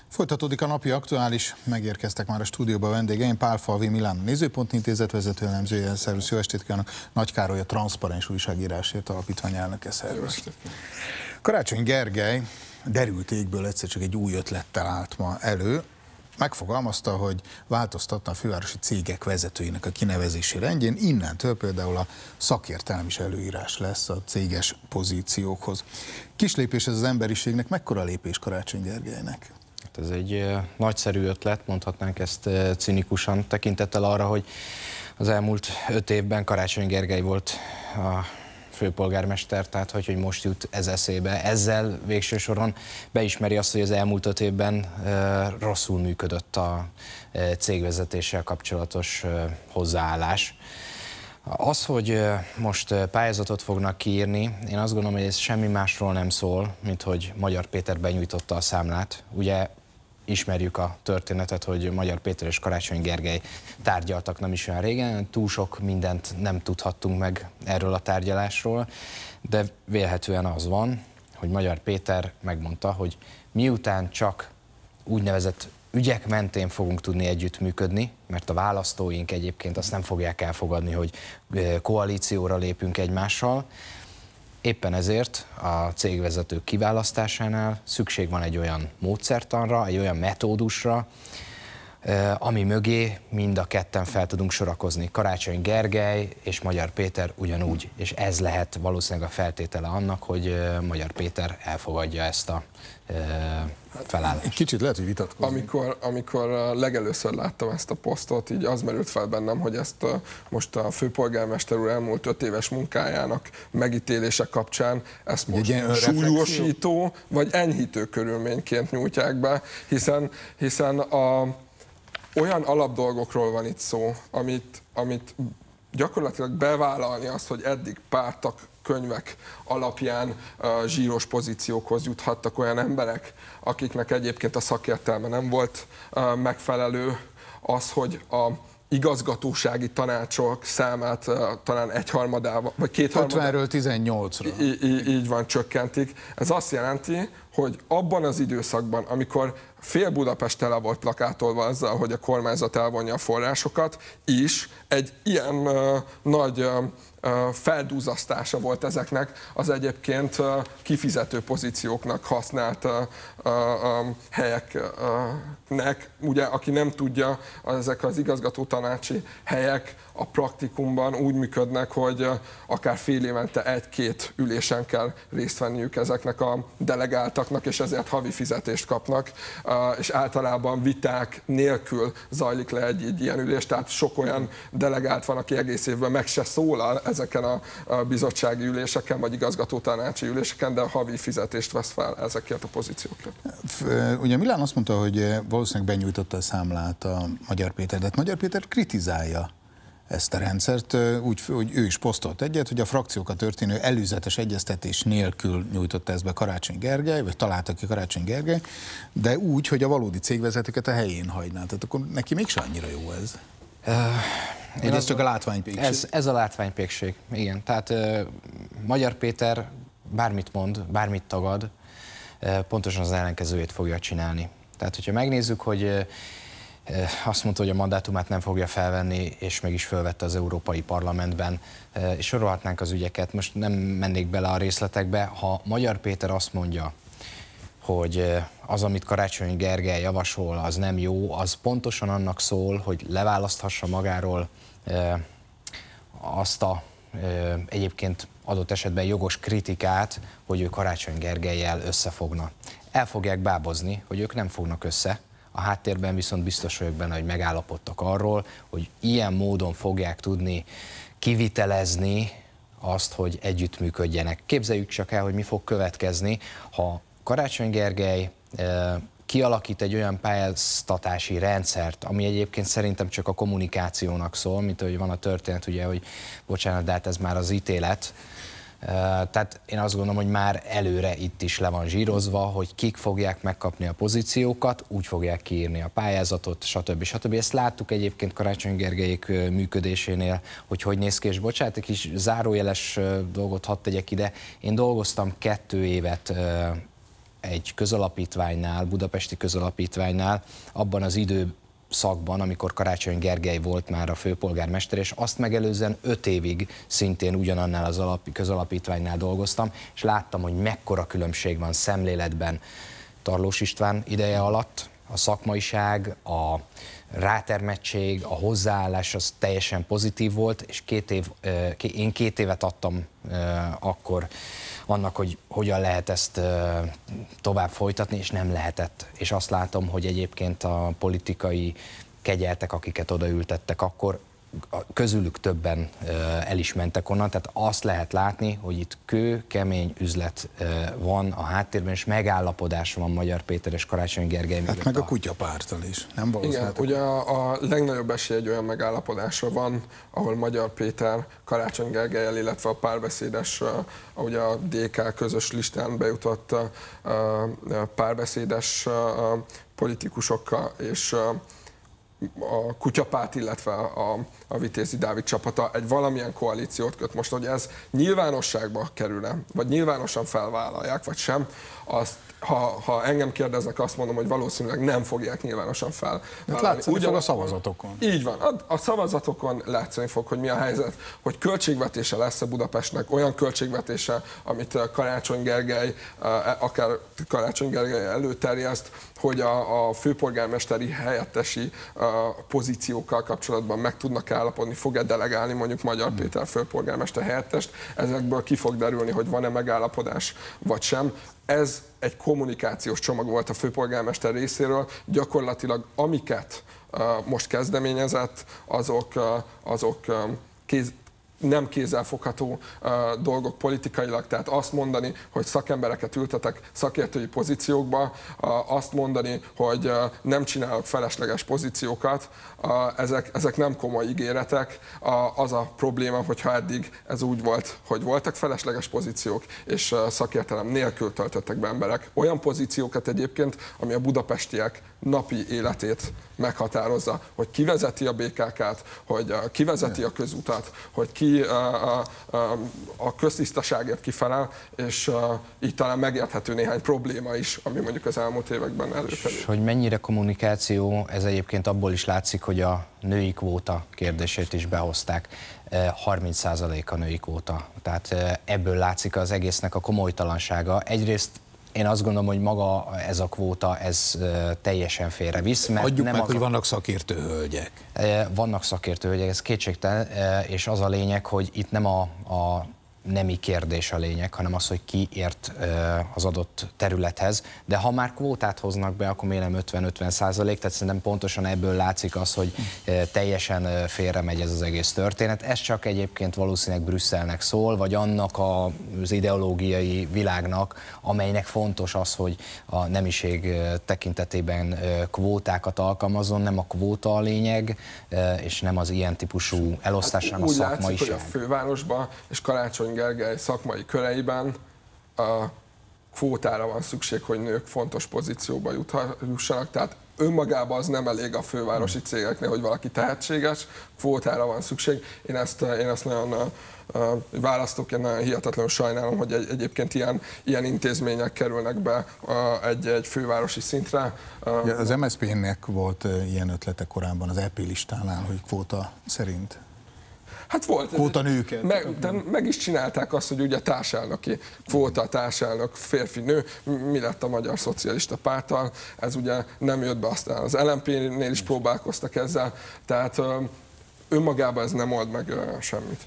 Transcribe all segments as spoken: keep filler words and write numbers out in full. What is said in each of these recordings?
Folytatódik a napi aktuális, megérkeztek már a stúdióba vendégeim, Pálfalvi Milán, a Nézőpont Intézet vezető elemzője, szervusz, jó estét kívánok, Nagy Károly, a Transzparens Újságírásért Alapítvány elnöke, szervusz. Karácsony Gergely derült égből egyszer csak egy új ötlettel állt ma elő, megfogalmazta, hogy változtatna a fővárosi cégek vezetőinek a kinevezési rendjén, innentől például a szakértelem is előírás lesz a céges pozíciókhoz. Kis lépés ez az emberiségnek, mekkora lépés Karácsony Gergelynek? Ez egy nagyszerű ötlet, mondhatnánk ezt cinikusan, tekintettel arra, hogy az elmúlt öt évben Karácsony Gergely volt a főpolgármester, tehát hogy, hogy most jut ez eszébe. Ezzel végső soron beismeri azt, hogy az elmúlt öt évben rosszul működött a cégvezetéssel kapcsolatos hozzáállás. Az, hogy most pályázatot fognak kiírni, én azt gondolom, hogy ez semmi másról nem szól, mint hogy Magyar Péter benyújtotta a számlát. Ugye ismerjük a történetet, hogy Magyar Péter és Karácsony Gergely tárgyaltak nem is olyan régen, túl sok mindent nem tudhattunk meg erről a tárgyalásról, de vélhetően az van, hogy Magyar Péter megmondta, hogy miután csak úgynevezett ügyek mentén fogunk tudni együttműködni, mert a választóink egyébként azt nem fogják elfogadni, hogy koalícióra lépünk egymással. Éppen ezért a cégvezetők kiválasztásánál szükség van egy olyan módszertanra, egy olyan metódusra, ami mögé mind a ketten fel tudunk sorakozni. Karácsony Gergely és Magyar Péter ugyanúgy, és ez lehet valószínűleg a feltétele annak, hogy Magyar Péter elfogadja ezt a felállást. Kicsit lehet, hogy vitatkozni. Amikor, amikor legelőször láttam ezt a posztot, így az merült fel bennem, hogy ezt a, most a főpolgármester úr elmúlt öt éves munkájának megítélése kapcsán ezt most súlyosító vagy enyhítő körülményként nyújtják be, hiszen, hiszen a olyan alapdolgokról van itt szó, amit, amit gyakorlatilag bevállalni azt, hogy eddig pártak, könyvek alapján uh, zsíros pozíciókhoz juthattak olyan emberek, akiknek egyébként a szakértelme nem volt uh, megfelelő, az, hogy a igazgatósági tanácsok számát uh, talán egyharmadával, vagy kétharmadával ötvenről tizennyolcra. Így van, csökkentik. Ez azt jelenti, hogy abban az időszakban, amikor fél Budapest tele volt plakátolva azzal, hogy a kormányzat elvonja a forrásokat, is egy ilyen uh, nagy uh, feldúzasztása volt ezeknek az egyébként kifizető pozícióknak használt helyeknek. Ugye, aki nem tudja, ezek az igazgatótanácsi helyek a praktikumban úgy működnek, hogy akár fél évente egy-két ülésen kell részt venniük ezeknek a delegáltaknak, és ezért havi fizetést kapnak, és általában viták nélkül zajlik le egy, egy ilyen ülés, tehát sok olyan delegált van, aki egész évben meg se szólal ezeken a bizottsági üléseken, vagy igazgatótanácsi üléseken, de havi fizetést vesz fel ezekért a pozíciókért. Ugye Milán azt mondta, hogy valószínűleg benyújtotta a számlát a Magyar Péter, de hát Magyar Péter kritizálja ezt a rendszert, úgy, hogy ő is posztolt egyet, hogy a frakciókat történő előzetes egyeztetés nélkül nyújtotta ezt be Karácsony Gergely, vagy találta ki Karácsony Gergely, de úgy, hogy a valódi cégvezetőket a helyén hagyná. Tehát akkor neki mégse annyira jó ez. Uh, Én ez csak a látványpékség. Ez, ez a látványpékség, igen. Tehát uh, Magyar Péter bármit mond, bármit tagad, uh, pontosan az ellenkezőjét fogja csinálni. Tehát, hogyha megnézzük, hogy uh, azt mondta, hogy a mandátumát nem fogja felvenni, és meg is felvette az Európai Parlamentben, és sorolhatnánk az ügyeket, most nem mennék bele a részletekbe. Ha Magyar Péter azt mondja, hogy az, amit Karácsony Gergely javasol, az nem jó, az pontosan annak szól, hogy leválaszthassa magáról azt a egyébként adott esetben jogos kritikát, hogy ő Karácsony Gergellyel összefogna. El fogják bábozni, hogy ők nem fognak össze. A háttérben viszont biztos vagyok benne, hogy megállapodtak arról, hogy ilyen módon fogják tudni kivitelezni azt, hogy együttműködjenek. Képzeljük csak el, hogy mi fog következni, ha Karácsony Gergely e, kialakít egy olyan pályáztatási rendszert, ami egyébként szerintem csak a kommunikációnak szól, mint hogy van a történet, ugye, hogy bocsánat, de hát ez már az ítélet. Tehát én azt gondolom, hogy már előre itt is le van zsírozva, hogy kik fogják megkapni a pozíciókat, úgy fogják kiírni a pályázatot, stb. stb. Ezt láttuk egyébként Karácsony Gergelyék működésénél, hogy hogy néz ki, és bocsánat, egy kis zárójeles dolgot hadd tegyek ide. Én dolgoztam kettő évet egy közalapítványnál, budapesti közalapítványnál, abban az időszakban, amikor Karácsony Gergely volt már a főpolgármester, és azt megelőzően öt évig szintén ugyanannál az alap, közalapítványnál dolgoztam, és láttam, hogy mekkora különbség van szemléletben Tarlós István ideje alatt, a szakmaiság, a rátermettség, a hozzáállás az teljesen pozitív volt, és két év, én két évet adtam akkor annak, hogy hogyan lehet ezt tovább folytatni, és nem lehetett. És azt látom, hogy egyébként a politikai kegyeltek, akiket odaültettek akkor, közülük többen el is mentek onnan, tehát azt lehet látni, hogy itt kő, kemény üzlet van a háttérben, és megállapodás van Magyar Péter és Karácsony Gergely mögött. Hát meg a kutyapárttal is, nem Igen, ugye a, a legnagyobb esély egy olyan megállapodásra van, ahol Magyar Péter Karácsony Gergellyel, illetve a párbeszédes, ugye a dé ká közös listán bejutott párbeszédes politikusokkal, és a kutyapárt, illetve a, a Vitézi Dávid csapata egy valamilyen koalíciót köt. Most, hogy ez nyilvánosságba kerül-e, vagy nyilvánosan felvállalják, vagy sem, azt, ha, ha engem kérdeznek, azt mondom, hogy valószínűleg nem fogják nyilvánosan felvállalni. Hát látszani fog a szavazatokon. Így van. A, a szavazatokon látszani fog, hogy mi a helyzet, hogy költségvetése lesz-e Budapestnek, olyan költségvetése, amit Karácsony Gergely, akár Karácsony Gergely előterjeszt, hogy a, a főpolgármesteri helyettesi a pozíciókkal kapcsolatban meg tudnak állapodni, fog-e delegálni mondjuk Magyar hmm. Péter főpolgármester helyettest, ezekből ki fog derülni, hogy van-e megállapodás vagy sem. Ez egy kommunikációs csomag volt a főpolgármester részéről, gyakorlatilag amiket uh, most kezdeményezett, azok, uh, azok uh, kéz, nem kézzelfogható uh, dolgok politikailag, tehát azt mondani, hogy szakembereket ültetek szakértői pozíciókba, uh, azt mondani, hogy uh, nem csinálok felesleges pozíciókat, uh, ezek, ezek nem komoly ígéretek. Uh, az a probléma, hogyha eddig ez úgy volt, hogy voltak felesleges pozíciók, és uh, szakértelem nélkül töltöttek be emberek. Olyan pozíciókat egyébként, ami a budapestiek napi életét meghatározza, hogy ki vezeti a bé ká ká-t, hogy uh, ki vezeti a közutat, hogy ki a, a, a köztisztaságért kifelel, és a, így talán megérthető néhány probléma is, ami mondjuk az elmúlt években előkerül. Hogy mennyire kommunikáció, ez egyébként abból is látszik, hogy a női kvóta kérdését is behozták. harminc százalék a női kvóta, tehát ebből látszik az egésznek a komolytalansága. Egyrészt én azt gondolom, hogy maga ez a kvóta, ez teljesen félrevisz. Mert Adjuk nem meg, akar... hogy vannak szakértő hölgyek. Vannak szakértő hölgyek, ez kétségtelen, és az a lényeg, hogy itt nem a, a nemi kérdés a lényeg, hanem az, hogy ki ért az adott területhez. De ha már kvótát hoznak be, akkor miért nem ötven-ötven százalék, tehát szerintem pontosan ebből látszik az, hogy teljesen félre megy ez az egész történet. Ez csak egyébként valószínűleg Brüsszelnek szól, vagy annak az ideológiai világnak, amelynek fontos az, hogy a nemiség tekintetében kvótákat alkalmazzon, nem a kvóta a lényeg, és nem az ilyen típusú elosztás, hanem a szakmaiság. Úgy látszik, hogy a fővárosban és Karácsony Gergely szakmai köreiben a kvótára van szükség, hogy nők fontos pozícióba jussanak, tehát önmagában az nem elég a fővárosi cégeknél, hogy valaki tehetséges, kvótára van szükség. Én ezt, én ezt nagyon uh, választóként nagyon hihetetlenül sajnálom, hogy egy, egyébként ilyen, ilyen intézmények kerülnek be uh, egy, egy fővárosi szintre. Uh, ja, az em es zé pé-nek volt uh, ilyen ötlete korábban az é pé listánál, hogy kvóta szerint. Hát volt. Kvóta nőket. Meg, de meg is csinálták azt, hogy ugye társelnöki kvóta, társelnök, férfi-nő, mi lett a Magyar Szocialista Párttal, ez ugye nem jött be, aztán az el em pé-nél is próbálkoztak ezzel, tehát önmagában ez nem old meg semmit.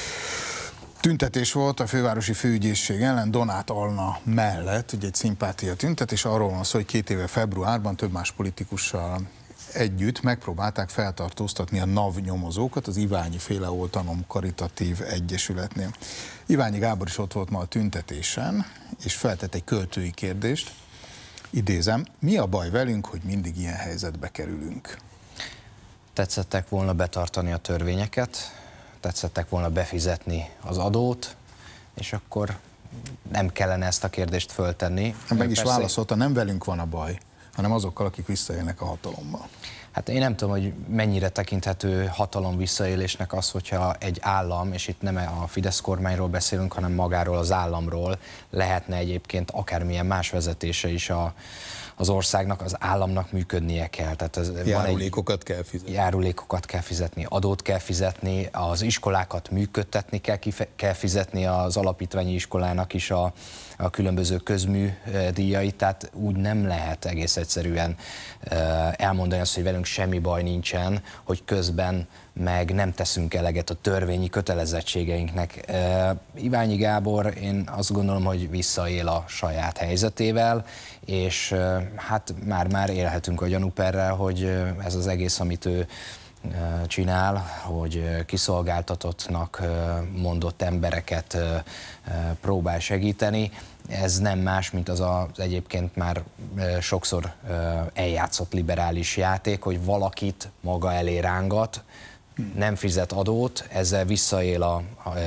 Tüntetés volt a fővárosi főügyészség ellen Donát Alna mellett, ugye egy szimpátia tüntetés, arról van szó, hogy két éve februárban több más politikussal együtt megpróbálták feltartóztatni a NAV nyomozókat az Iványi féle oltalom karitatív egyesületnél. Iványi Gábor is ott volt ma a tüntetésen, és feltett egy költői kérdést. Idézem, mi a baj velünk, hogy mindig ilyen helyzetbe kerülünk? Tetszettek volna betartani a törvényeket, tetszettek volna befizetni az adót, és akkor nem kellene ezt a kérdést föltenni. Meg is Persze... válaszolta, nem velünk van a baj, hanem azokkal, akik visszaélnek a hatalommal. Hát én nem tudom, hogy mennyire tekinthető hatalom visszaélésnek az, hogyha egy állam, és itt nem a Fidesz kormányról beszélünk, hanem magáról az államról, lehetne egyébként akármilyen más vezetése is a, az országnak, az államnak működnie kell. Tehát ez járulékokat kell fizetni. Járulékokat kell fizetni, adót kell fizetni, az iskolákat működtetni kell, kell fizetni, az alapítványi iskolának is a, a különböző közműdíjait, tehát úgy nem lehet egész egyszerűen elmondani azt, hogy velünk semmi baj nincsen, hogy közben meg nem teszünk eleget a törvényi kötelezettségeinknek. Iványi Gábor, én azt gondolom, hogy visszaél a saját helyzetével, és hát már-már élhetünk a gyanúperrel, hogy ez az egész, amit ő csinál, hogy kiszolgáltatottnak mondott embereket próbál segíteni. Ez nem más, mint az az egyébként már sokszor eljátszott liberális játék, hogy valakit maga elé rángat, nem fizet adót, ezzel visszaél a, a,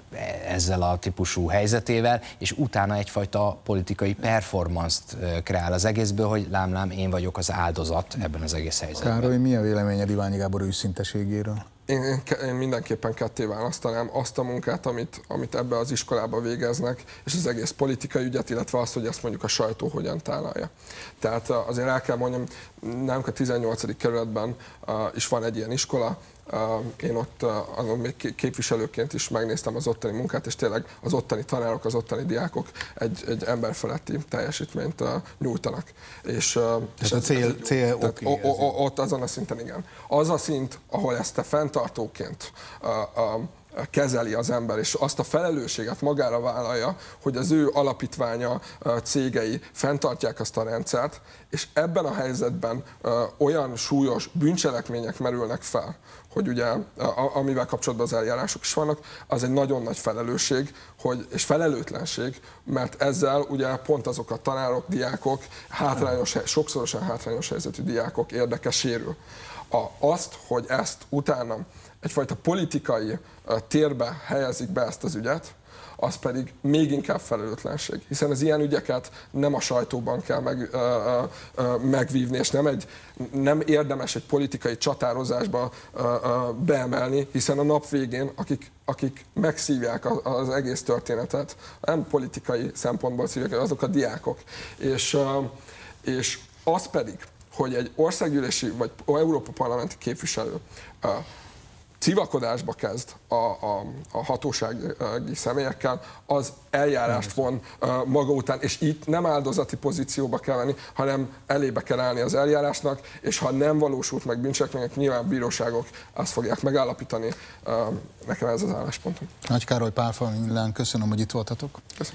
ezzel a típusú helyzetével, és utána egyfajta politikai performance-t kreál az egészből, hogy lám-lám, én vagyok az áldozat ebben az egész helyzetben. Károly, mi a véleményed Iványi Gábor őszinteségéről? Én, én, én mindenképpen ketté választanám azt a munkát, amit, amit ebbe az iskolába végeznek, és az egész politikai ügyet, illetve azt, hogy ezt mondjuk a sajtó hogyan tálalja. Tehát azért el kell mondjam, nálunk a tizennyolcadik kerületben is van egy ilyen iskola, én ott azon még képviselőként is megnéztem az ottani munkát, és tényleg az ottani tanárok, az ottani diákok egy, egy emberfeletti teljesítményt nyújtanak. És, és a cél, cél oké. Okay, ott azon a szinten igen. Az a szint, ahol ezt te fenntartóként a, a, kezeli az ember, és azt a felelősséget magára vállalja, hogy az ő alapítványa, cégei fenntartják azt a rendszert, és ebben a helyzetben olyan súlyos bűncselekmények merülnek fel, hogy ugye, amivel kapcsolatban az eljárások is vannak, az egy nagyon nagy felelősség, hogy, és felelőtlenség, mert ezzel ugye pont azok a tanárok, diákok, hátrányos, sokszorosan hátrányos helyzetű diákok érdeke sérül. A, azt, hogy ezt utána egyfajta politikai térbe helyezik be ezt az ügyet, az pedig még inkább felelőtlenség. Hiszen az ilyen ügyeket nem a sajtóban kell meg, ö, ö, megvívni, és nem, egy, nem érdemes egy politikai csatározásba ö, ö, beemelni, hiszen a nap végén, akik, akik megszívják az egész történetet, nem politikai szempontból szívják, azok a diákok. És, ö, és az pedig, hogy egy országgyűlési vagy Európa parlamenti képviselő ö, civakodásba kezd a, a, a hatósági személyekkel, az eljárást von maga után, és itt nem áldozati pozícióba kell venni, hanem elébe kell állni az eljárásnak, és ha nem valósult meg bűncselekmények, nyilván bíróságok azt fogják megállapítani. Nekem ez az álláspontom. Nagy Károly, Pálfalvi Milán, köszönöm, hogy itt voltatok. Köszönöm.